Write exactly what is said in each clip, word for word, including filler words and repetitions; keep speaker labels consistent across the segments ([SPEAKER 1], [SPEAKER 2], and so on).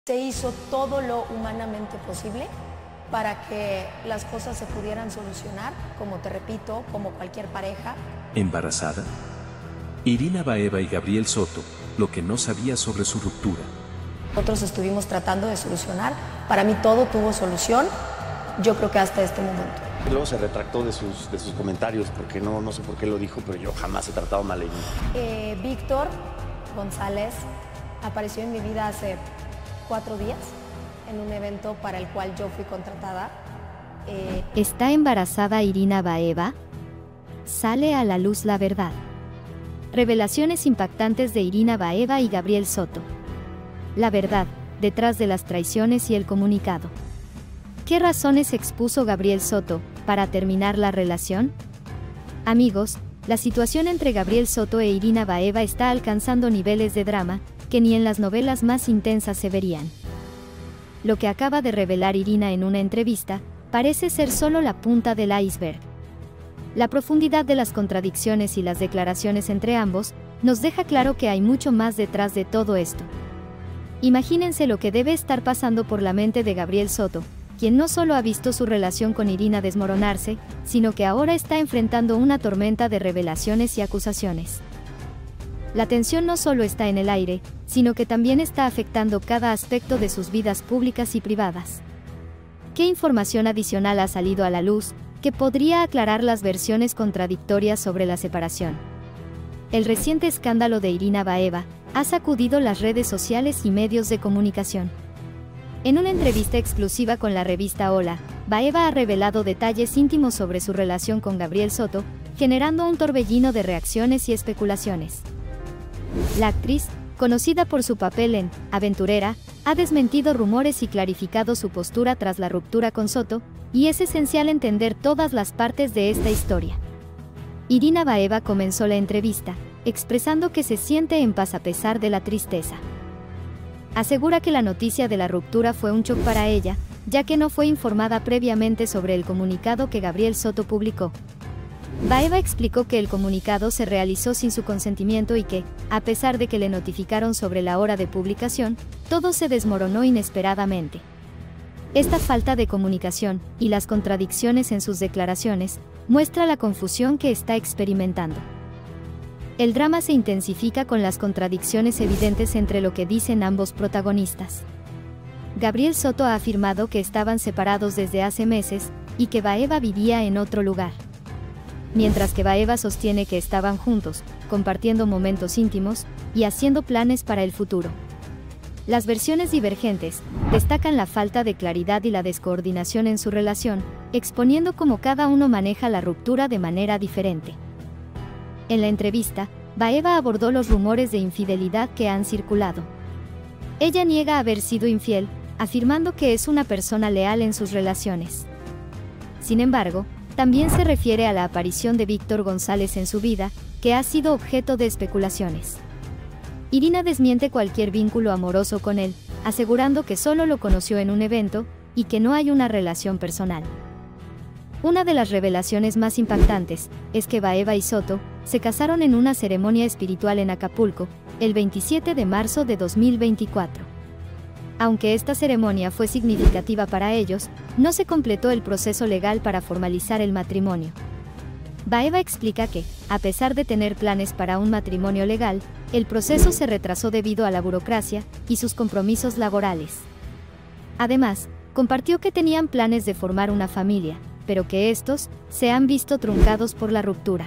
[SPEAKER 1] Se hizo todo lo humanamente posible para que las cosas se pudieran solucionar, como te repito, como cualquier pareja.
[SPEAKER 2] ¿Embarazada? Irina Baeva y Gabriel Soto, lo que no sabía sobre su ruptura.
[SPEAKER 1] Nosotros estuvimos tratando de solucionar. Para mí todo tuvo solución, yo creo que hasta este momento.
[SPEAKER 3] Luego se retractó de sus, de sus comentarios, porque no, no sé por qué lo dijo, pero yo jamás he tratado mal a Irina.
[SPEAKER 1] Eh, Víctor González apareció en mi vida hace cuatro días en un evento para el cual yo fui contratada. Eh...
[SPEAKER 4] ¿Está embarazada Irina Baeva? Sale a la luz la verdad. Revelaciones impactantes de Irina Baeva y Gabriel Soto. La verdad, detrás de las traiciones y el comunicado. ¿Qué razones expuso Gabriel Soto para terminar la relación? Amigos, la situación entre Gabriel Soto e Irina Baeva está alcanzando niveles de drama que ni en las novelas más intensas se verían. Lo que acaba de revelar Irina en una entrevista parece ser solo la punta del iceberg. La profundidad de las contradicciones y las declaraciones entre ambos nos deja claro que hay mucho más detrás de todo esto. Imagínense lo que debe estar pasando por la mente de Gabriel Soto, quien no solo ha visto su relación con Irina desmoronarse, sino que ahora está enfrentando una tormenta de revelaciones y acusaciones. La tensión no solo está en el aire, sino que también está afectando cada aspecto de sus vidas públicas y privadas. ¿Qué información adicional ha salido a la luz que podría aclarar las versiones contradictorias sobre la separación? El reciente escándalo de Irina Baeva ha sacudido las redes sociales y medios de comunicación. En una entrevista exclusiva con la revista Hola, Baeva ha revelado detalles íntimos sobre su relación con Gabriel Soto, generando un torbellino de reacciones y especulaciones. La actriz, conocida por su papel en Aventurera, ha desmentido rumores y clarificado su postura tras la ruptura con Soto, y es esencial entender todas las partes de esta historia. Irina Baeva comenzó la entrevista, expresando que se siente en paz a pesar de la tristeza. Asegura que la noticia de la ruptura fue un shock para ella, ya que no fue informada previamente sobre el comunicado que Gabriel Soto publicó. Baeva explicó que el comunicado se realizó sin su consentimiento y que, a pesar de que le notificaron sobre la hora de publicación, todo se desmoronó inesperadamente. Esta falta de comunicación, y las contradicciones en sus declaraciones, muestra la confusión que está experimentando. El drama se intensifica con las contradicciones evidentes entre lo que dicen ambos protagonistas. Gabriel Soto ha afirmado que estaban separados desde hace meses, y que Baeva vivía en otro lugar. Mientras que Baeva sostiene que estaban juntos, compartiendo momentos íntimos, y haciendo planes para el futuro. Las versiones divergentes destacan la falta de claridad y la descoordinación en su relación, exponiendo cómo cada uno maneja la ruptura de manera diferente. En la entrevista, Baeva abordó los rumores de infidelidad que han circulado. Ella niega haber sido infiel, afirmando que es una persona leal en sus relaciones. Sin embargo, también se refiere a la aparición de Víctor González en su vida, que ha sido objeto de especulaciones. Irina desmiente cualquier vínculo amoroso con él, asegurando que solo lo conoció en un evento, y que no hay una relación personal. Una de las revelaciones más impactantes es que Baeva y Soto se casaron en una ceremonia espiritual en Acapulco, el veintisiete de marzo de dos mil veinticuatro. Aunque esta ceremonia fue significativa para ellos, no se completó el proceso legal para formalizar el matrimonio. Baeva explica que, a pesar de tener planes para un matrimonio legal, el proceso se retrasó debido a la burocracia y sus compromisos laborales. Además, compartió que tenían planes de formar una familia, pero que estos se han visto truncados por la ruptura.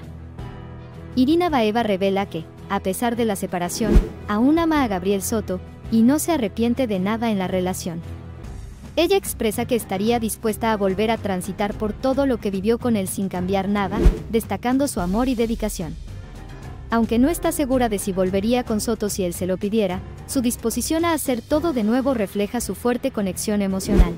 [SPEAKER 4] Irina Baeva revela que, a pesar de la separación, aún ama a Gabriel Soto, y no se arrepiente de nada en la relación. Ella expresa que estaría dispuesta a volver a transitar por todo lo que vivió con él sin cambiar nada, destacando su amor y dedicación. Aunque no está segura de si volvería con Soto si él se lo pidiera, su disposición a hacer todo de nuevo refleja su fuerte conexión emocional.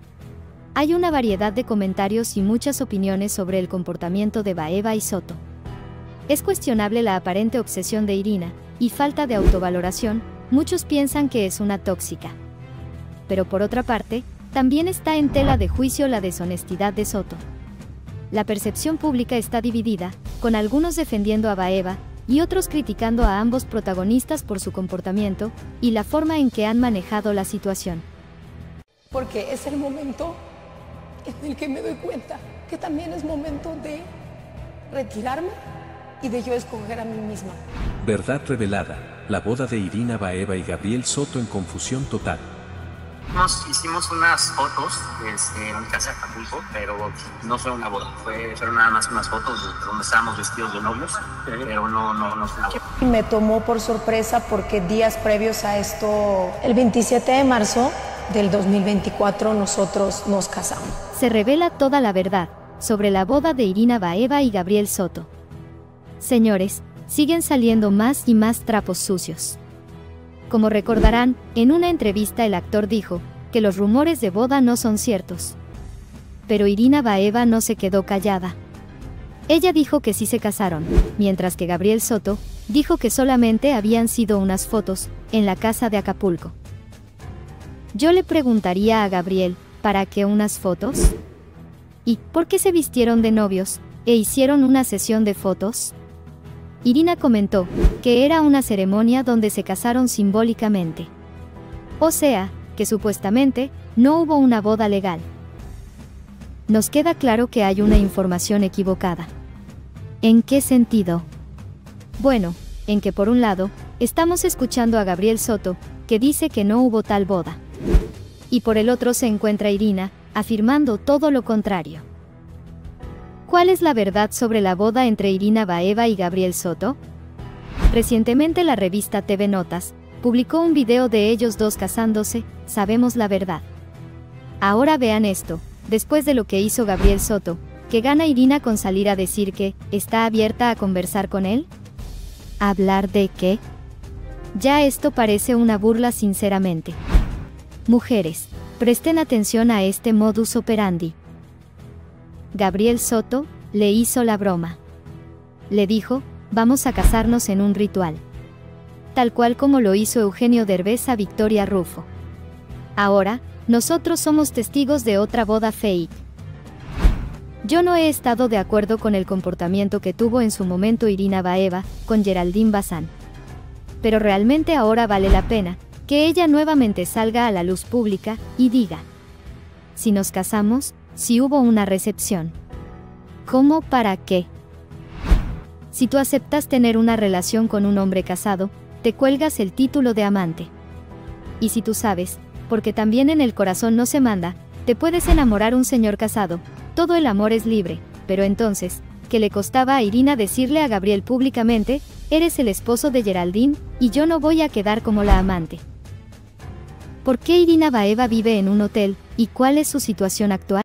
[SPEAKER 4] Hay una variedad de comentarios y muchas opiniones sobre el comportamiento de Baeva y Soto. Es cuestionable la aparente obsesión de Irina, y falta de autovaloración. Muchos piensan que es una tóxica. Pero por otra parte, también está en tela de juicio la deshonestidad de Soto. La percepción pública está dividida, con algunos defendiendo a Baeva, y otros criticando a ambos protagonistas por su comportamiento y la forma en que han manejado la situación.
[SPEAKER 1] Porque es el momento en el que me doy cuenta que también es momento de retirarme y de yo escoger a mí misma.
[SPEAKER 2] Verdad revelada, la boda de Irina Baeva y Gabriel Soto en confusión total.
[SPEAKER 5] Nos hicimos unas fotos este, en mi casa de Acapulco, pero no fue una boda, fue, fueron nada más unas fotos donde estábamos vestidos de novios, pero no, no, no fue una boda.
[SPEAKER 1] Me tomó por sorpresa porque días previos a esto, el veintisiete de marzo del dos mil veinticuatro, nosotros nos casamos.
[SPEAKER 4] Se revela toda la verdad sobre la boda de Irina Baeva y Gabriel Soto. Señores, siguen saliendo más y más trapos sucios. Como recordarán, en una entrevista el actor dijo que los rumores de boda no son ciertos. Pero Irina Baeva no se quedó callada. Ella dijo que sí se casaron, mientras que Gabriel Soto dijo que solamente habían sido unas fotos en la casa de Acapulco. Yo le preguntaría a Gabriel, ¿para qué unas fotos? ¿Y por qué se vistieron de novios e hicieron una sesión de fotos? Irina comentó que era una ceremonia donde se casaron simbólicamente. O sea, que supuestamente no hubo una boda legal. Nos queda claro que hay una información equivocada. ¿En qué sentido? Bueno, en que por un lado, estamos escuchando a Gabriel Soto, que dice que no hubo tal boda. Y por el otro se encuentra Irina, afirmando todo lo contrario. ¿Cuál es la verdad sobre la boda entre Irina Baeva y Gabriel Soto? Recientemente la revista T V Notas publicó un video de ellos dos casándose, sabemos la verdad. Ahora vean esto, después de lo que hizo Gabriel Soto, ¿qué gana Irina con salir a decir que está abierta a conversar con él? ¿Hablar de qué? Ya esto parece una burla sinceramente. Mujeres, presten atención a este modus operandi. Gabriel Soto le hizo la broma. Le dijo, vamos a casarnos en un ritual. Tal cual como lo hizo Eugenio Derbez a Victoria Rufo. Ahora, nosotros somos testigos de otra boda fake. Yo no he estado de acuerdo con el comportamiento que tuvo en su momento Irina Baeva con Geraldine Bazán. Pero realmente ahora vale la pena que ella nuevamente salga a la luz pública y diga: si nos casamos, si hubo una recepción. ¿Cómo? ¿Para qué? Si tú aceptas tener una relación con un hombre casado, te cuelgas el título de amante. Y si tú sabes, porque también en el corazón no se manda, te puedes enamorar un señor casado, todo el amor es libre, pero entonces, ¿qué le costaba a Irina decirle a Gabriel públicamente, eres el esposo de Geraldine, y yo no voy a quedar como la amante? ¿Por qué Irina Baeva vive en un hotel, y cuál es su situación actual?